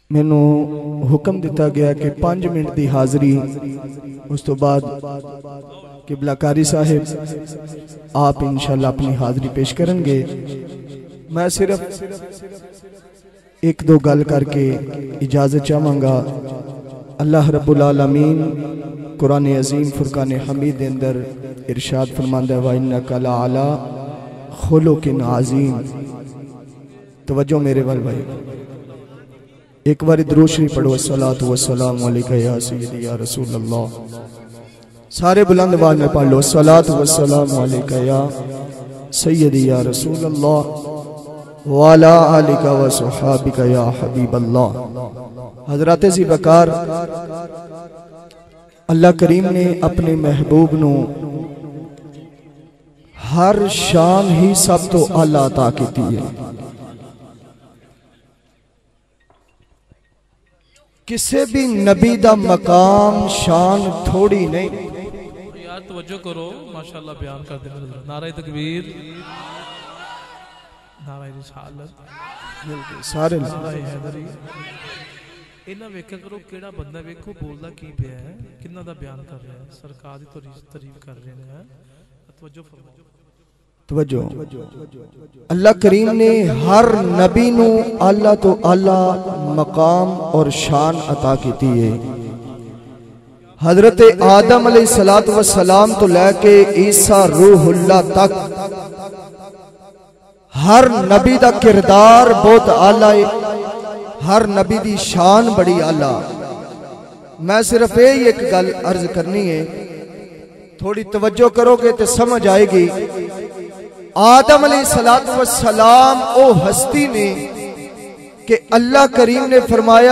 मैनू हुक्म दिता गया कि 5 मिनट की हाज़री, उस तो बाद किबला कारी साहिब आप इंशाअल्लाह अपनी हाज़री पेश करेंगे। मैं सिर्फ एक दो गल करके इजाज़त चाहवांगा। अल्लाह रब्बुल आलमीन कुरान अज़ीम फुरकान हमीद के अंदर इरशाद फरमांदा है, व इन्नका लअला खुलुकिन अज़ीम। तवज्जो मेरे वाल भाई, एक बार दुरूद शरीफ पढ़ो, अस्सलातु वस्सलामु अलैका या सय्यदी या रसूल अल्लाह। सारे बुलंद आवाज़ में पढ़ लो, अस्सलातु वस्सलामु अलैका या सय्यदी या रसूल अल्लाह व अला आलिका व सहाबिका या हबीब अल्लाह। हज़रत ज़ी बकार अल्लाह करीम ने अपने महबूब नू हर शान ही सब तो आला अता की है। किसी भी नबी दा मकाम शान थोड़ी नहीं। यार तवज्जो करो, माशाअल्लाह बयान कर दे। नारे तकबीर, नारे रिसालत, सारे नारे हैदरी। इन्हां वेख्या करो केड़ा बंदा वेखो बोलदा की पिया है, किन्ना दा बयान कर रहा है, सरकार दी तारीफ कर रहे हैं। तवज्जो फरमाओ, तवज्जो। अल्लाह करीम ने हर नबी नू आला तो आला मकाम और शान अता की है। हजरत आदम अलैहिस्सलातु वस्सलाम तो लैके ईसा रूहुल्लाह तक हर नबी दा किरदार बहुत आला है, हर नबी दी शान बड़ी आला। मैं सिर्फ यही एक गल अर्ज करनी है, थोड़ी तवज्जो करोगे तो समझ आएगी। आदम अलैहिस्सलातु वस्सलाम ओ हस्ती ने कि अल्लाह करीम ने फरमाया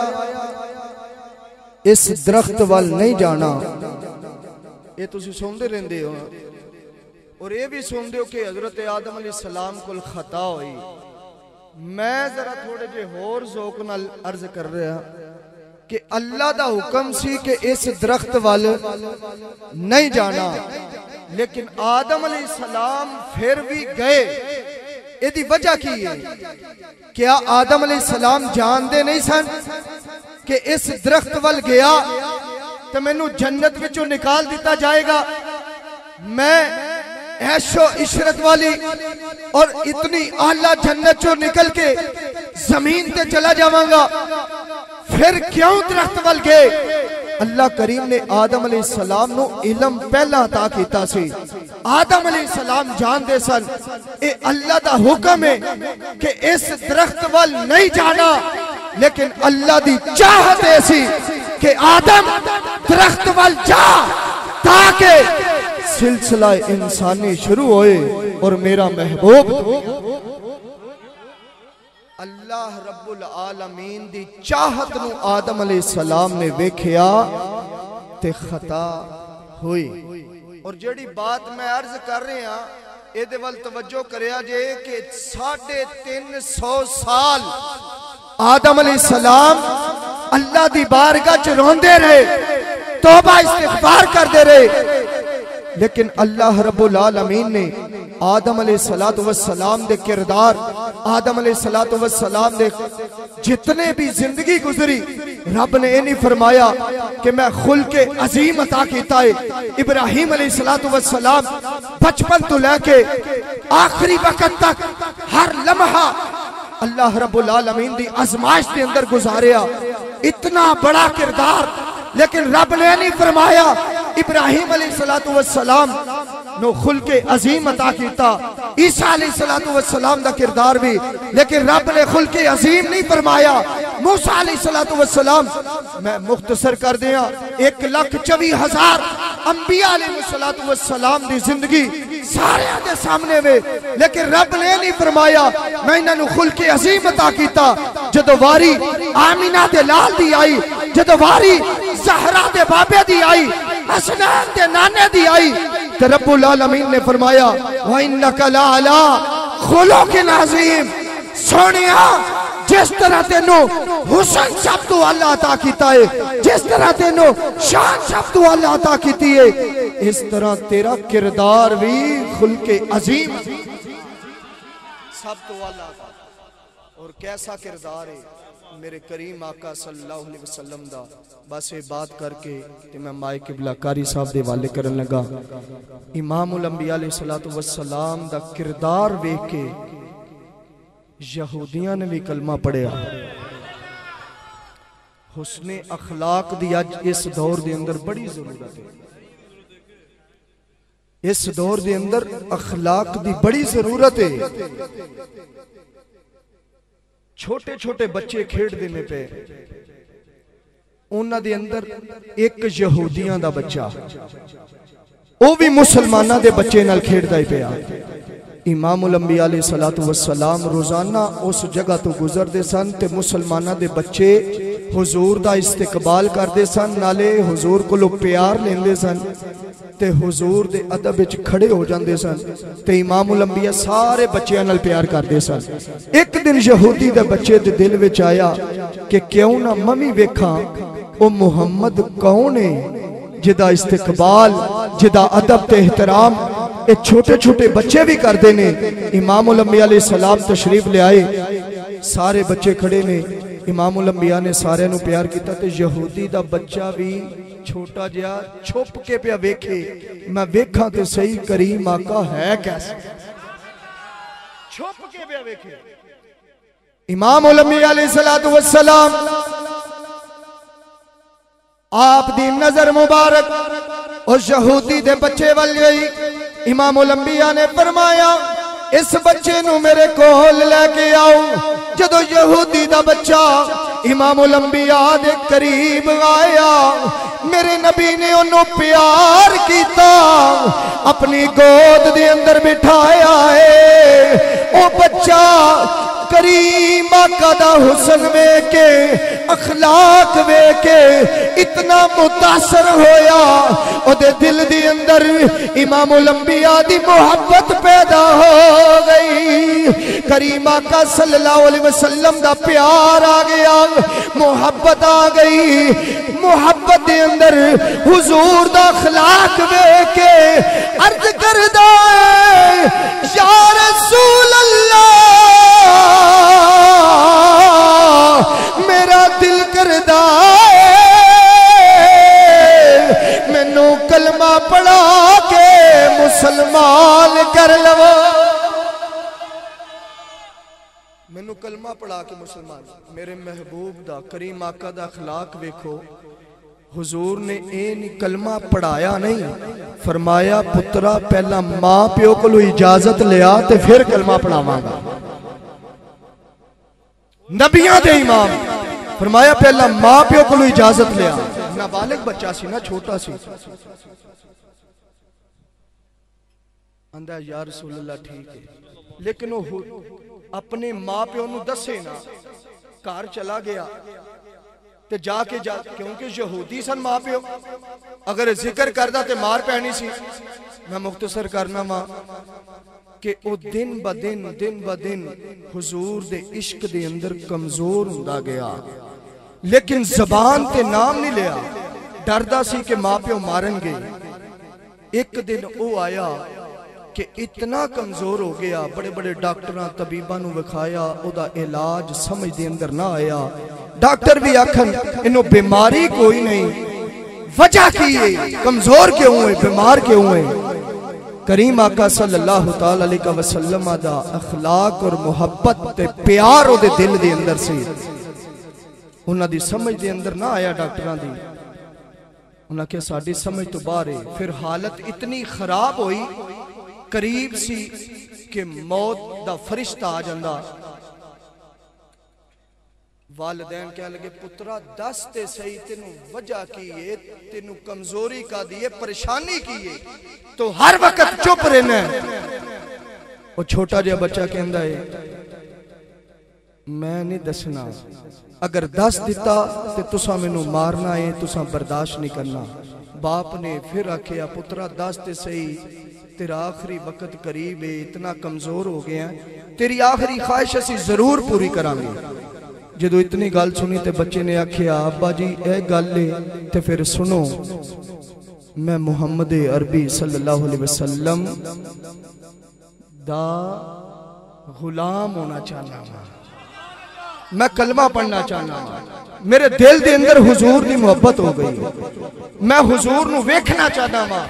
इस दरख्त वाल नहीं जाना। ये तुसी सुनते रहंदे हो और ये भी सुनते हो कि हजरत आदम अलैहिस्सलाम को खता हुई। मैं जरा थोड़े जे होर ज़ौक़ नाल अर्ज कर रहा कि अल्लाह दा हुक्म सी कि इस दरख्त वाल नहीं जाना, लेकिन आदम अलैहिस्सलाम फिर भी गए। इहदी वजह की है? क्या आदम अलैहिस्सलाम जानते नहीं सन कि इस दरख्त वल गया तो मैनू जन्नत विचों निकाल दिता जाएगा, मैं ऐशो इशरत वाली और इतनी आला जन्नत चो निकल के जमीन ते चला जावांगा? फिर क्यों दरख्त वल गए? अल्लाह करीम ने आदम अलैहिस्सलाम नु इल्म पहला अता कीता सी। आदम अलैहिस्सलाम जानते सन ए अल्लाह दा हुक्म है कि इस दरख्त वल नहीं जाना, लेकिन अल्लाह दी चाहत ऐसी कि आदम दरख्त वल जा ताकि सिलसिला इंसानी शुरू होए और मेरा महबूब अल्लाह रब्बुल आलमीन दी चाहत नू आदम अलैहिस्सलाम ने वेख्या ते खता हुई। और जेड़ी बात मैं अर्ज कर रहा इहदे वल तवज्जो करिया जे कि 350 साल आदम अलैहिस्सलाम अल्लाह दी बारगाह च रोंदे रहे, तौबा इस्तिग़फ़ार करदे रहे, लेकिन अल्लाह रब्बुल आलमीन ने आदम अलैहिस्सलातु वस्सलाम दे किरदार, आदम अलैहिस्सलातु वस्सलाम दे जितने भी जिंदगी गुजरी, रब ने ये नहीं फरमाया कि मैं खुल्के अजीम अता कीता है। इब्राहिम अलैहिस्सलातु वस्सलाम बचपन तो लेके आखिरी वक्त तक हर लम्हा अल्लाह रब्बुल आलमीन दी आजमाइश के अंदर गुजारिया, इतना बड़ा किरदार, लेकिन रब ने नहीं फरमाया इब्राहिम अलैहिस्सलातु वस्सलाम नो खुल्के अजीम अता कीता, ईसा अलैहिस्सलातु वस्सलाम दा किरदार भी, लेकिन रब ने खुल्के अजीम नहीं फरमाया। मूसा अलैहिस्सलातु वस्सलाम, मैं मुख्तसर कर दिया, 1,24,000 अंबिया अलैहिस्सलातु वस्सलाम दी जिंदगी सारे दे सामने वे, लेकिन रब ने नहीं फरमाया मैं इन्हां खुल्के अजीम अता कीता। जदों वारी आमिना दे लाल दी आई, जदों वारी ज़हरा दे बाबे दी आई, हसनैन दे नाने दी आई, तो रब्बुल आलमीन ने फरमाया व इन्नका लअला खुलुकिन अज़ीम। सोनिया, जिस तरह तेनू हुस्न सब तो अल्लाह अता कीता है, जिस तरह तेनू शान सब तो अल्लाह अता कीती है, इस तरह तेरा किरदार भी खुल्के अजीम सब तो अल्लाह। और कैसा किरदार है, मेरे करीम आका सल्लल्लाहु अलैहि वसल्लम दा बस ये बात करके ते मैं माए किबला कारी साहब दे वाले करन लगा। इमामुल अंबिया अलैहिस्सलातु वस्सलाम दा किरदार वेख के यहूदियां ने भी कलमा पढ़िया। हुस्ने अखलाक दी अज इस दौर दे अंदर बड़ी जरूरत है। इस दौर दे अंदर अखलाक दी बड़ी जरूरत है। छोटे छोटे बच्चे खेडदे ने पे, उन्हां दे अंदर एक यहूदियां दा बच्चा वो भी मुसलमाना दे बच्चे नाल खेडदा ही पिया। इमामुल अंबिया अलैहिस्सलातु वस्सलाम रोजाना उस जगह तो गुजरते सन ते मुसलमाना दे बच्चे हुजूर दा इस्तकबाल करते सन, नाले हुजूर कोलों प्यार लेंदे सन ते हुजूर दे अदब विच खड़े हो जाते सन ते इमामुल अंबिया सारे बच्चों नाल प्यार करते सन। एक दिन यहूदी दे बच्चे दे दिल विच आया कि क्यों ना ममी वेखा ओ मुहम्मद कौन है जिदा इस्तकबाल जिदा अदब ते एहतराम ये छोटे छोटे बच्चे भी करते ने। इमामुल अंबिया अलैहिस्सलाम तशरीफ ले आए, सारे बच्चे खड़े ने, इमामुल अंबिया ने सारे नु प्यार किया ते यहूदी दा बच्चा भी छोटा जिहा छुप के पिया वेखे, मैं वेखा ते सही करीम आका है कैसे, छुप के पिया वेखे। इमामुल अंबिया अलैहिस्सलातु वस्सलाम आप दी नजर मुबारक उस यहूदी दे बच्चे वल गई। इमामुल अंबिया ने फरमाया इस बच्चे नु मेरे कोल लेके आओ। जदों यहूदी दा बच्चा इमामुल अंबिया दे करीब आया, मेरे नबी ने उन्हों प्यार किया, अपनी गोद दे अंदर बिठाया है। ओ बच्चा करीम आका दा हुस्न वेख के अखलाक वेख के इतना मुतासर होया, ओदे दिल दी अंदर इमामुल अंबिया दी मोहब्बत पैदा हो गई। करीम आका सल्लल्लाहु अलैहि वसल्लम दा प्यार आ गया, मोहब्बत आ गई। मोहब्बत दे अंदर हुजूर दा अखलाक वेख के अर्ज करदा है या रसूल अल्लाह, मेरा दिल करदा मैनू कलमा पढ़ा के मुसलमान कर लवो, मैनू कलमा पढ़ा के मुसलमान। मेरे महबूब दा करीम आका दा अखलाक वेखो, हुजूर ने ए कलमा पढ़ाया नहीं, फरमाया पुत्रा पहला मां प्यो को इजाजत लिया ते फिर कलमा पढ़ावांगा। नबियां दे इमाम फरमाया पहला मां प्यो को इजाजत लिया। नाबालिग बच्चा सी ना, छोटा सी, आंदा या रसूल अल्लाह ठीक है, लेकिन वो अपने मां प्यो नु दसे ना, घर चला गया ते जाके क्योंकि यहूदी सन मां प्यो, अगर जिक्र करदा ते मार पैनी सी। मैं मुख्तसर करना वा कि वो दिन ब दिन हुजूर दे इश्क दे अंदर कमजोर हुंदा गया, लेकिन जबान ते नाम नहीं लिया, डरदा सी कि मां प्यो मारनगे। एक दिन वो आया कि इतना कमजोर हो गया, बड़े बड़े डॉक्टरां तबीबां नूं विखाया, ओदा इलाज समझ दे अंदर ना आया। डॉक्टर भी आखन इन्हों बीमारी कोई नहीं, वजह की है, कमजोर क्यों है, बीमार क्यों है। करीम आका सल्लल्लाहु ताला अलैहि वसल्लम दा अखलाक और मुहब्बत ते प्यार ओदे दिल दे अंदर सी, उन्हां दी समझ दे अंदर ना आया। डॉक्टरां दी उन्हां के साडी समझ तो बाहर है। फिर हालत इतनी खराब हुई, करीब सी कि मौत दा फरिश्ता आ जांदा। वालिदैन कह लगे पुत्रा दस ते सही तेनू वजह की है, तेनू कमजोरी का दी है, परेशानी की है, तो हर वक्त चुप रहना है। वो छोटा जिहा बच्चा कहंदा है मैं नहीं दसना, अगर दस दिता तो तुसा मैनू मारना है, तुसा बर्दाश्त नहीं करना। बाप ने फिर आखिया पुत्रा दस ते सही, तेरा आखिरी वक्त करीब है, इतना कमजोर हो गया, तेरी आखिरी ख्वाहिश असी जरूर पूरी करांगे। जो इतनी गल सुनी तो बच्चे ने आखिया अब्बा जी यह गल है तो फिर सुनो, मैं मुहम्मद अरबी सल्लल्लाहु अलैहि वसल्लम दा गुलाम होना चाहना। मैं कलमा पढ़ना चाहना, मेरे दिल के अंदर हुजूर की मुहब्बत हो गई, मैं हुजूर नू वेखना चाहना वा।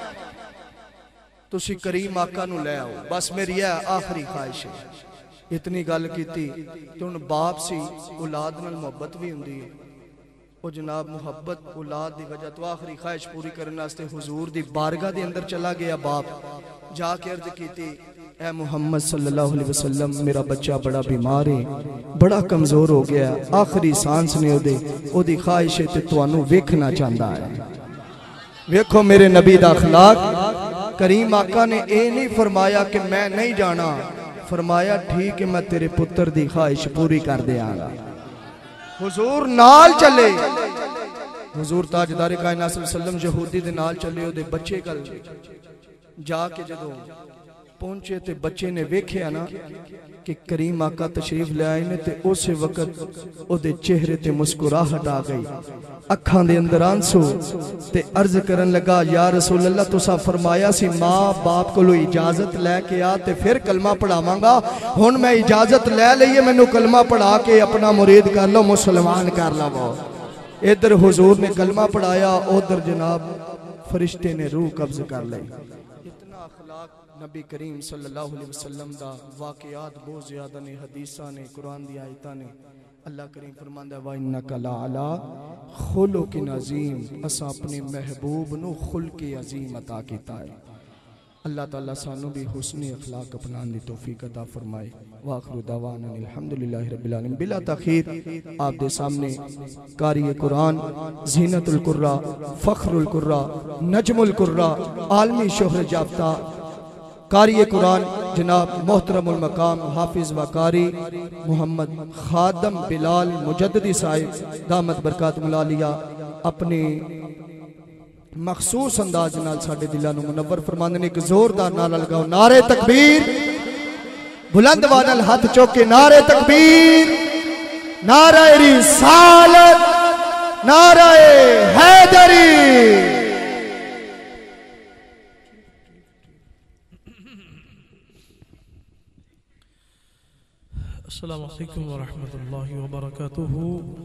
तुसी करीम आका नू ले आओ, बस मेरी यह आखिरी ख्वाहिश है। इतनी गल की तो हुण बाप सी औलाद नाल मुहब्बत भी हुंदी है। वो जनाब मुहब्बत औलाद की वजह तो आखिरी ख्वाहिश पूरी करने वास्ते हुजूर दी बारगाह के अंदर चला गया। बाप जाके अर्ज की, ऐ मुहम्मद सल्लल्लाहु अलैहि वसल्लम, मेरा बच्चा बड़ा बीमार है, बड़ा कमजोर हो गया, आखिरी सांस ने ओदी ख्वाहिश है ते तुहानू वेखना चाहता है। वेखो मेरे नबी दा अखलाक। करीम आका ने ये नहीं फरमाया कि मैं नहीं जाना, फरमाया ठीक है मैं तेरे पुत्र दी ख्वाहिश पूरी कर देंगा। हुजूर नाल चले, हुजूर ताजदार कायनात सल्लल्लाहु अलैहि वसल्लम यहूदी दे नाल चले, ओदे बच्चे कल जाके जदों पहुंचे ते बच्चे ने वेख्या ना कि करीम आका तशरीफ ले आए ने, ते उस वक्त ओदे चेहरे ते मुस्कुराहट आ गई, अखां दे अंदर आंसू, ते अर्ज करन लगा, या रसूल अल्लाह तुसा फरमाया सी मां बाप कोलों इजाजत लैके आ ते फिर कलमा पढ़ावांगा, हुण मैं इजाजत ले लईए, मैनू कलमा पढ़ा के अपना मुरीद कर लो, मुसलमान कर लवो। इधर हुजूर ने कलमा पढ़ाया, उधर जनाब फरिश्ते ने रूह कब्ज कर ली। इतना अखलाक नबी करीम सल्लल्लाहु अलैहि वसल्लम दा वाक़ियात बहुत ज़्यादा ने, हदीसां ने, कुरान दी आयतां ने। अल्लाह करीम फरमांदा वा इन्नका लअला खुलुकिन अज़ीम, असा अपने महबूब नू खुल्क अज़ीम अता कीता है। अल्लाह ताला सानू भी हुस्न अखलाक अपनाने दी तौफीक अता फरमाए। वाखिरु दावाना अल्हम्दुलिल्लाहि रब्बिल आलमीन। बिला तखीर आप दे सामने कारी कुरान, ज़ीनतुल कुर्रा, फ़ख्रुल कुर्रा, नजमुल कुर्रा, आलमी शोहरत याफ्ता कारी कुरान जनाब मोहतरमुल मकाम हाफिज व कारी मोहम्मद खादम बिलाल मुजद्दिदी साहिब दामत बरकातुहुल आलिया अपने मखसूस अंदाज नाल साडे दिलां नूं मुनव्वर फरमांदे ने। एक जोरदार नारा लगाओ, नारे तकबीर, बुलंद वानल हाथ चौक के नारे तकबीर, नारा रिसालत, नारा हैदरी। अस्सलामु अलैकुम व रहमतुल्लाहि व बरकातुहू।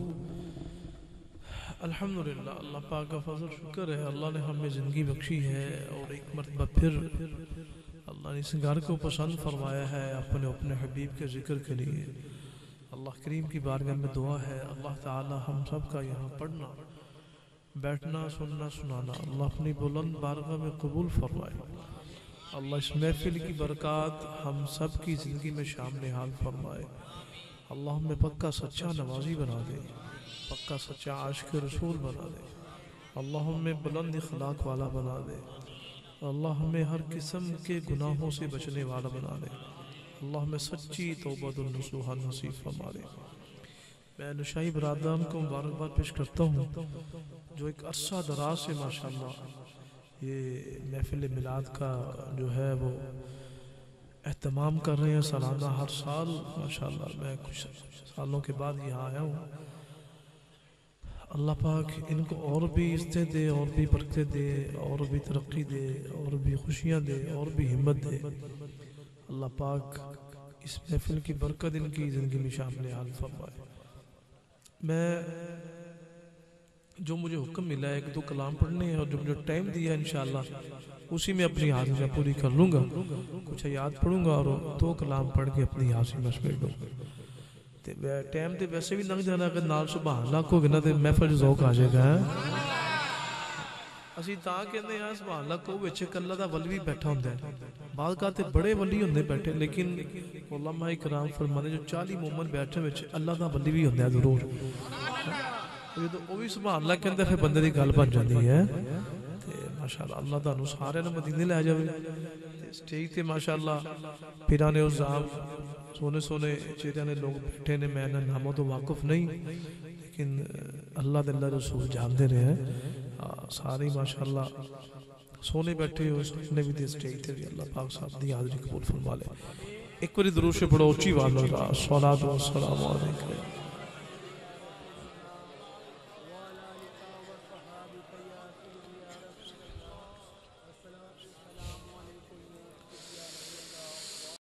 अल्हम्दुलिल्लाह, अल्लाह पाक का फजल शुक्र है, अल्लाह ने हमें ज़िंदगी बख्शी है और एक मरतबा फिर अल्लाह ने इस घर को पसंद फरमाया है अपने अपने हबीब के ज़िक्र के लिए। अल्लाह करीम की बारगाह में दुआ है, अल्लाह ताला हम सब का यहाँ पढ़ना बैठना सुनना सुनाना अल्लाह अपनी बुलंद बारगाह में कबूल फरमाए। अल्लाह इस महफिल की बरक़ात हम सब की ज़िंदगी में शामिल हाल फरमाए। अल्लाह हमें पक्का सच्चा नवाजी बना दे, पक्का सच्चा आशिक़ रसूल बना दे। अल्लाह हमें बुलंद अखलाक वाला बना दे। अल्लाह हमें हर किस्म के गुनाहों से बचने वाला बना दे। अल्लाह हमें सच्ची तौबतुन नसूहा नसीब फरमा दे। मैं नशाई बरादरान को मुबारकबाद पेश करता हूँ जो एक अरसा दराज से माशाअल्लाह ये महफिल मिलाद का जो है वो एहतमाम कर रहे हैं सालाना हर साल माशाअल्लाह। मैं कुछ सालों के बाद यहाँ आया हूँ। अल्लाह पाक इनको और भी इज़्ज़त दे, और भी बरकत दे, और भी तरक्की दे, और भी खुशियाँ दे, और भी हिम्मत दे। अल्लाह पाक इस महफिल की बरकत इनकी ज़िंदगी में शामिल हाल फरमाए। मैं जो मुझे हुक्म मिला है 1-2 कलाम पढ़ने हैं और जो मुझे टाइम दिया है इंशाअल्लाह उसी में अपनी हाजिरियाँ पूरी कर लूँगा। कुछ याद पढ़ूँगा और 2 कलाम पढ़ के अपनी हाजिरी में समेट दूँगा। टाइम तो वैसे भी लंघ जाना, अगर नाल सुभान अल्लाह को ना तो महफिल ज़ौक आ जाएगा। ਅਸੀਂ ਤਾਂ ਕਹਿੰਦੇ ਹਾਂ ਸੁਭਾਨ ਅੱਲਾਹ ਕੋ ਵਿੱਚ ਇੱਕ ਅੱਲਾਹ ਦਾ ਵਲੀ ਵੀ ਬੈਠਾ ਹੁੰਦਾ ਹੈ। ਬਾਦ ਕਾ ਤੇ ਬੜੇ ਵਲੀ ਹੁੰਦੇ ਬੈਠੇ, ਲੇਕਿਨ ਉਲਮਾ ਇਕਰਾਮ ਫਰਮਾਉਂਦੇ ਜੋ 40 ਮੂਮਨ ਬੈਠੇ ਵਿੱਚ ਅੱਲਾਹ ਦਾ ਵਲੀ ਵੀ ਹੁੰਦਾ ਜ਼ਰੂਰ। ਜਦੋਂ ਉਹ ਵੀ ਸੁਭਾਨ ਅੱਲਾਹ ਕਹਿੰਦਾ ਫਿਰ ਬੰਦੇ ਦੀ ਗੱਲ ਬਣ ਜਾਂਦੀ ਹੈ। ਤੇ ਮਾਸ਼ਾਅੱਲਾ ਅੱਲਾਹ ਤੁਹਾਨੂੰ ਸਾਰਿਆਂ ਨੂੰ ਮਦੀਨੇ ਲੈ ਜਾਵੇ। ਤੇ ਸਟੇਜ ਤੇ ਮਾਸ਼ਾਅੱਲਾ ਪੀਰਾਂ ਨੇ ਉਜ਼ਾਮ सोने सोने चेहरे ने लोग बैठे ने। मैं नामों तो वाकुफ नहीं, लेकिन अल्लाह दल्ला रसूल जानते रहे हैं सारे माशाअल्लाह सोने बैठे हो सोने भी दे स्टेज ते भी अल्लाह पाक साहब दी हाज़री कबूल फरमा ले। एक बारी दुरूद से पढ़ो ऊंची आवाज़ में, सलातो व सलाम अलैका।